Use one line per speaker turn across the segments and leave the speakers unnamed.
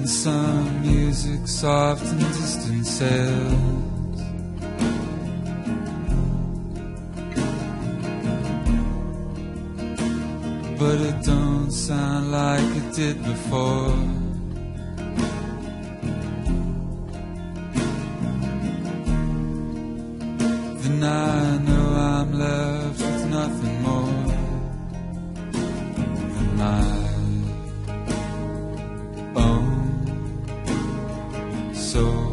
and some music soft and distant sails. But it don't sound like it did before. Then I know I'm left with nothing more than my own soul.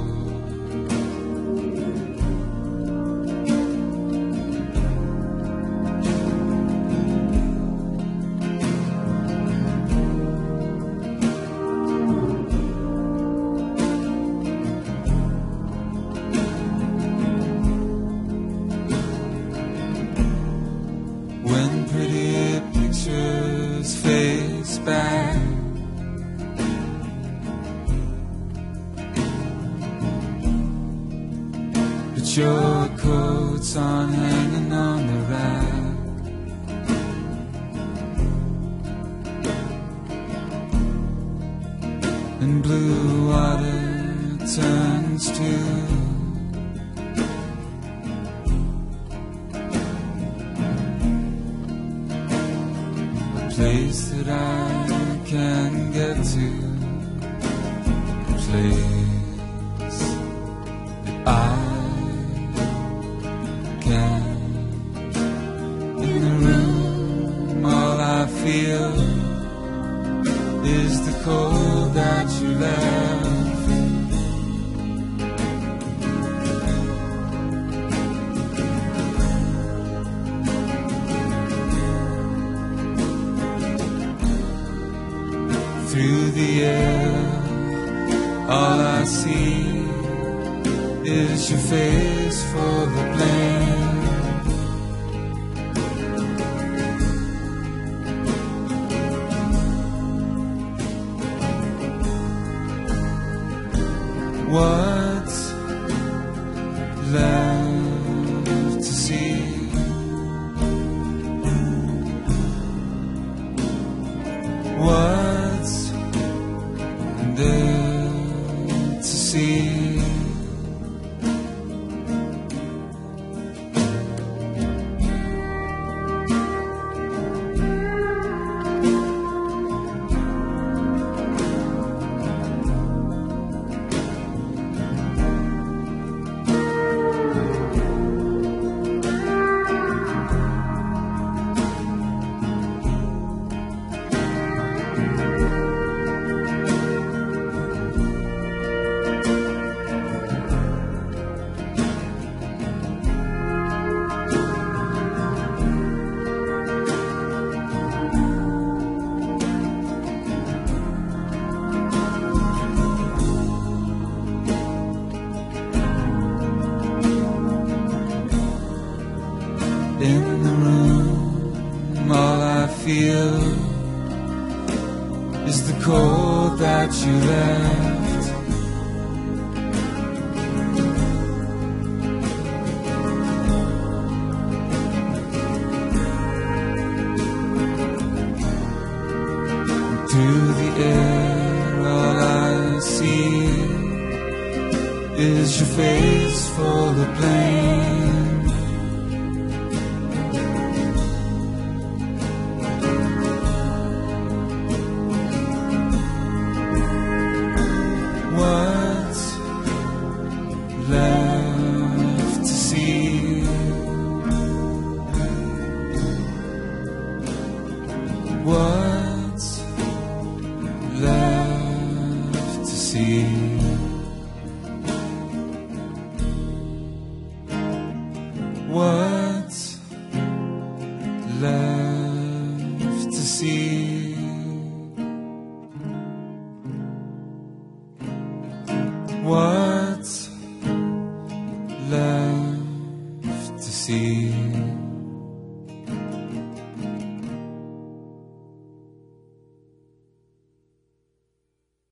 Your coat's on hanging on the rack, and blue water turns to a place that I can get to, a place that I in the room. All I feel is the cold that you left. Through the air, all I see is your face for the blame. What's left to see? What's there to see? In the room, all I feel is the cold that you left. Through the air, all I see is your face full of blame. What's left to see? What's left to see? What's left to see? What